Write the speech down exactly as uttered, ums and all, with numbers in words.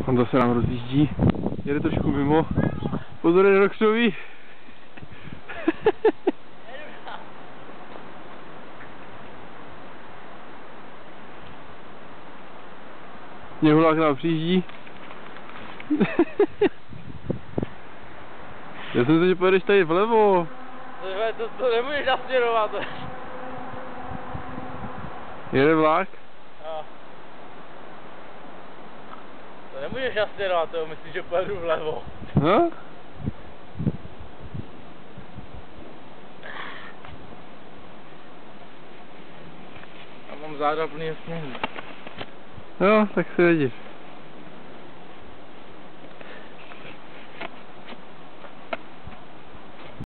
On zase nám rozjíždí. Jede trošku mimo. Pozor, je roksový. Něhulák nám přijíždí. Já jsem si, že pojedeš tady vlevo. To, to, to nemůžeš nasměrovat. Jede vlak? No. To nemůžeš nasměrovat, to myslím, že pojedu vlevo. No? Já mám záda plný sněhu. Jo, tak se vidíš.